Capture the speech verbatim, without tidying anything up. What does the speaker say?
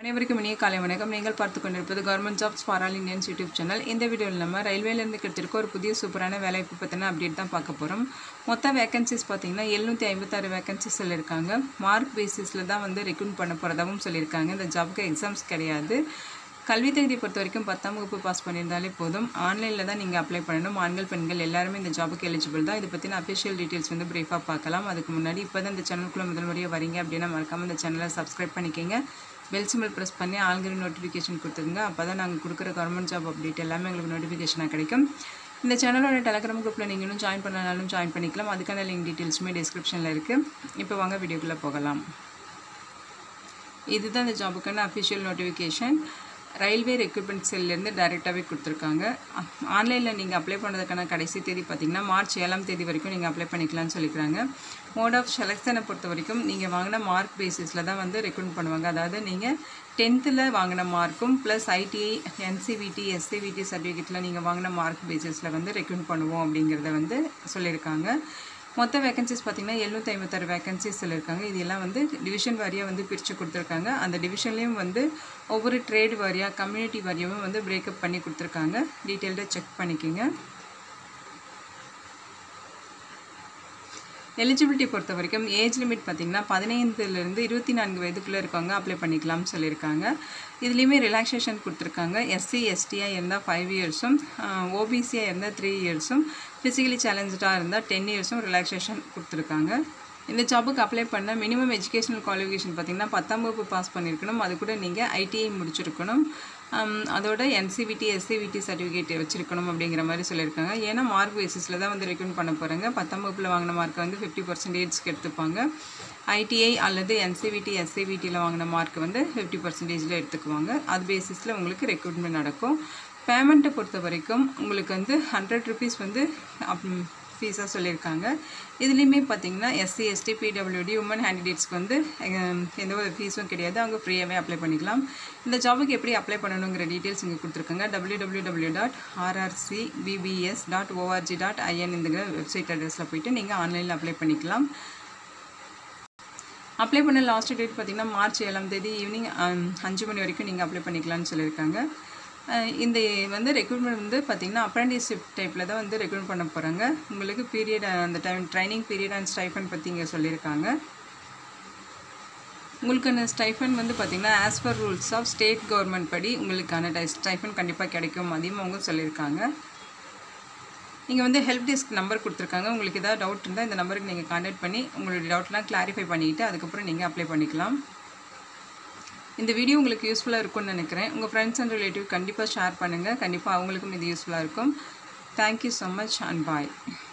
அனைவருக்கும் இனிய காலை வணக்கம். நீங்கள் பார்த்து கொண்டிருப்பது government jobs for all Indians YouTube channel. இந்த வீடியோவில் நம்ம ரயில்வேலேருந்து கிடைத்திருக்க ஒரு புதிய சூப்பரான வேலைவாய்ப்பு பற்றின அப்டேட் தான் பார்க்க போகிறோம். மொத்த வேகன்சிஸ் பார்த்தீங்கன்னா எழுநூற்றி ஐம்பத்தாறு வேகன்சிஸ் சொல்லியிருக்காங்க. மார்க் பேசிஸில் தான் வந்து ரெக்ரூட் பண்ண போகிறதாகவும் சொல்லியிருக்காங்க. இந்த ஜாபுக்கு எக்ஸாம்ஸ் கிடையாது. கல்வி தகுதியை பொறுத்த வரைக்கும் பத்தாம் வகுப்பு பாஸ் பண்ணியிருந்தாலே போதும். ஆன்லைனில் தான் நீங்கள் அப்ளை பண்ணணும். ஆண்கள் பெண்கள் எல்லாருமே இந்த ஜாபுக்கு எலிஜிபிள் தான். இதை பற்றின அஃபிஷியல் டீட்டெயில்ஸ் வந்து ப்ரீஃபாக பார்க்கலாம். அதுக்கு முன்னாடி இப்போ தான் இந்த சேனலுக்குள்ளே முதல் முறையாக வரீங்க அப்படின்னா மறக்காமல் இந்த சேனலை சப்ஸ்கிரைப் பண்ணிக்கோங்க. பெல் சிம்பிள் ப்ரெஸ் பண்ணி ஆல்ரெடி நோட்டிஃபிகேஷன் கொடுத்துருங்க. அப்போ தான் நாங்கள் கொடுக்குற கவர்மெண்ட் ஜாப் அப்டேட் எல்லாமே எங்களுக்கு நோட்டிஃபிகேஷனாக கிடைக்கும். இந்த சேனலோட டெலகிராம் குரூப்பில் நீங்கள் இன்னும் ஜாயின் பண்ணனாலும் ஜாயின் பண்ணிக்கலாம். அதுக்கான லிங்க் டீட்டெயில்ஸுமே டிஸ்கிரிப்ஷனில் இருக்குது. இப்போ வாங்க வீடியோக்குள்ளே போகலாம். இதுதான் இந்த ஜாபுக்கான அஃபிஷியல் நோட்டிஃபிகேஷன். ரயில்வே ரெக்ரூட்மெண்ட் செல்லேருந்து டைரெக்டாகவே கொடுத்துருக்காங்க. ஆன்லைனில் நீங்கள் அப்ளை பண்ணுறதுக்கான கடைசி தேதி பார்த்திங்கன்னா மார்ச் ஏழாம் தேதி வரைக்கும் நீங்கள் அப்ளை பண்ணிக்கலாம்னு சொல்லிக்கிறாங்க. மோட் ஆஃப் செலெக்ஷனை பொறுத்த வரைக்கும் நீங்கள் வாங்கின மார்க் பேசிஸில் தான் வந்து ரெக்ரூட் பண்ணுவாங்க. அதாவது நீங்கள் டென்த்தில் வாங்கின மார்க்கும் ப்ளஸ் ஐடிஐ, என்சிவிடி, எஸ்சிவிடி சர்டிஃபிகேட்டில் நீங்கள் வாங்கின மார்க் பேசிஸில் வந்து ரெக்ரூட் பண்ணுவோம் அப்படிங்கிறத வந்து சொல்லியிருக்காங்க. மொத்த வேகன்சிஸ் பார்த்திங்கன்னா எழுநூற்றி ஐம்பத்தாறு வேகன்சிஸ் சொல்லியிருக்காங்க. இது எல்லாம் வந்து டிவிஷன் வாரியாக வந்து பிரித்து கொடுத்துருக்காங்க. அந்த டிவிஷன்லேயும் வந்து ஒவ்வொரு ட்ரேட் வாரியாக, கம்யூனிட்டி வாரியாகவும் வந்து பிரேக்கப் பண்ணி கொடுத்துருக்காங்க. டீட்டெயில்டாக செக் பண்ணிக்கோங்க. எலிஜிபிலிட்டி பொறுத்த வரைக்கும் ஏஜ் லிமிட் பார்த்திங்கன்னா பதினைந்துலேருந்து இருபத்தி நான்கு வயதுக்குள்ளே இருக்கவங்க அப்ளை பண்ணிக்கலாம்னு சொல்லியிருக்காங்க. இதுலேயுமே ரிலாக்ஸேஷன் கொடுத்துருக்காங்க. எஸ்சி எஸ்டியாக இருந்தால் ஃபைவ் இயர்ஸும் ஓபிசியாக இருந்தால் த்ரீ இயர்ஸும் ஃபிசிக்கலி சேலஞ்சடாக இருந்தால் டென் இயர்ஸும் ரிலாக்ஸேஷன் கொடுத்துருக்காங்க. இந்த ஜாபுக்கு அப்ளை பண்ண மினிமம் எஜுகேஷனல் குவாலிஃபிகேஷன் பார்த்திங்கன்னா பத்தாம் வகுப்பு பாஸ் பண்ணியிருக்கணும். அது கூட நீங்கள் ஐடிஐ முடிச்சிருக்கணும். அதோட என்சிவிடி, எஸ்சிவிடி சர்டிஃபிகேட் வச்சுருக்கணும் அப்படிங்கிற மாதிரி சொல்லியிருக்காங்க. ஏன்னா மார்க் பேசிஸில் தான் வந்து ரெக்ரூட் பண்ண போகிறாங்க. பத்தாம் வகுப்பில் வாங்கின மார்க்கை வந்து ஃபிஃப்டி பர்சன்டேஜ்க்கு எடுத்துப்பாங்க. ஐடிஐ அல்லது என்சிவிடி, எஸ்சிவிடியில் வாங்கின மார்க் வந்து ஃபிஃப்டி பர்சன்டேஜில் எடுத்துக்குவாங்க. அது பேசிஸில் உங்களுக்கு ரெக்ரூட்மெண்ட் நடக்கும். பேமெண்ட்டை பொறுத்த வரைக்கும் உங்களுக்கு வந்து ஹண்ட்ரட் ருபீஸ் வந்து ஃபீஸாக சொல்லியிருக்காங்க. இதுலேயுமே பார்த்திங்கன்னா எஸ்சி, எஸ்டி, பிடபிள்யூடி, உமன் கேண்டிடேட்ஸ்க்கு வந்து எந்த ஒரு ஃபீஸும் கிடையாது. அவங்க ஃப்ரீயாகவே அப்ளை பண்ணிக்கலாம். இந்த ஜாபுக்கு எப்படி அப்ளை பண்ணணுங்கிற டீட்டெயில்ஸ் இங்கே கொடுத்துருக்காங்க. W W W dot RRC BPS dot ORG dot IN இந்த வெப்சைட் அட்ரஸில் போய்ட்டு நீங்கள் ஆன்லைனில் அப்ளை பண்ணிக்கலாம். அப்ளை பண்ண லாஸ்ட் டேட் பார்த்திங்கன்னா மார்ச் ஏழாம் தேதி ஈவினிங் அஞ்சு மணி வரைக்கும் நீங்கள் அப்ளை பண்ணிக்கலாம்னு சொல்லியிருக்காங்க. இந்த வந்து ரெக்ரூட்மெண்ட் வந்து பார்த்திங்கன்னா அப்ரெண்டிஸ்ஷிப் டைப்பில் தான் வந்து ரெக்ரூட் பண்ண போகிறாங்க. உங்களுக்கு பீரியட் அந்த time training period and stipend பற்றி இங்கே சொல்லியிருக்காங்க. உங்களுக்கான ஸ்டைஃபன் வந்து பார்த்திங்கன்னா as per rules of state government படி உங்களுக்கான டை ஸ்டைஃபன் கண்டிப்பாக கிடைக்கும். அதையும் அவங்க சொல்லியிருக்காங்க. நீங்கள் வந்து ஹெல்ப் டெஸ்க் நம்பர் கொடுத்துருக்காங்க. உங்களுக்கு ஏதாவது டவுட் இருந்தால் இந்த நம்பருக்கு நீங்கள் கான்டாக்ட் பண்ணி உங்களுடைய டவுட்லாம் கிளாரிஃபை பண்ணிவிட்டு அதுக்கப்புறம் நீங்கள் அப்ளை பண்ணிக்கலாம். இந்த வீடியோ உங்களுக்கு யூஸ்ஃபுல்லாக இருக்கும்னு நினைக்கிறேன். உங்கள் ஃப்ரெண்ட்ஸ் அண்ட் ரிலேட்டிவ் கண்டிப்பாக ஷேர் பண்ணுங்கள். கண்டிப்பாக அவங்களுக்கும் இது யூஸ்ஃபுல்லாக இருக்கும். Thank you so much and bye.